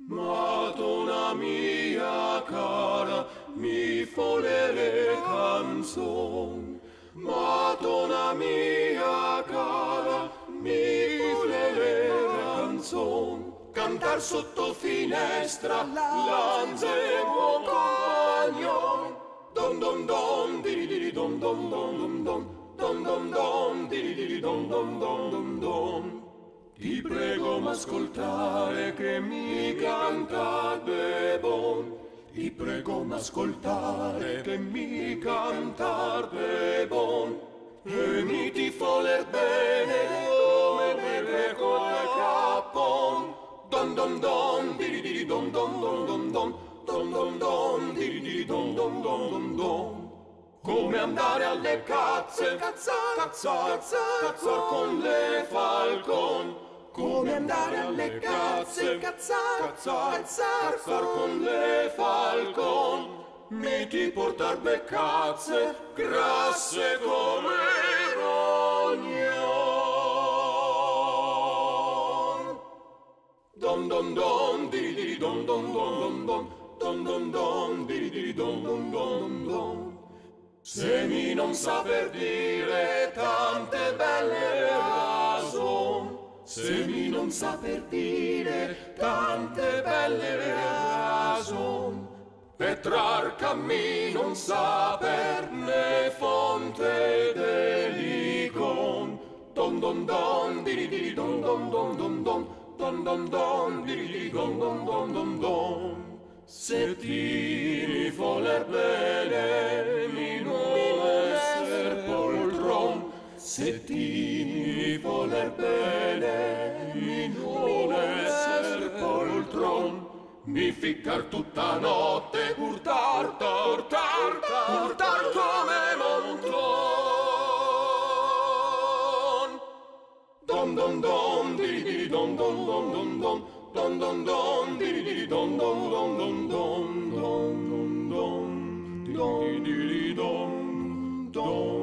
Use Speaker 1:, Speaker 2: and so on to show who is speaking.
Speaker 1: Madonna mia cara, mi volere canzon. Madonna mia cara, mi volere canzon. Cantar sotto finestra, l'anze buon compagno. Don don don, di di don don don don don don don, di don don don don don. Ti prego m'ascoltare che mi cantate bon. Ti prego m'ascoltare che mi cantate bon. E mi ti voler bene come me col capon. Don don don, di don don don don don don don don, di don don don don don. Come andare alle cazze, cazzar con le falcon. Come andare alle cazze, cazzar con le falcon. Miti portar beccazze, grasse come rognon. Don don don, di don don don don don don don, di don don don don. Se mi non saper dire tante belle ragioni, se mi non saper dire tante belle ragioni, Petrarca mi non saperne fonte dell'icon. Don don don, di don don don don don don don don, di don don don don don. Se ti mi voler bene, mi non esser poltron. Se ti mi voler bene, mi non esser poltron. Mi ficcar tutta notte, urtar come monton. Don don don, di don don don don don. Don don don, di don don don don don don don don, di don don.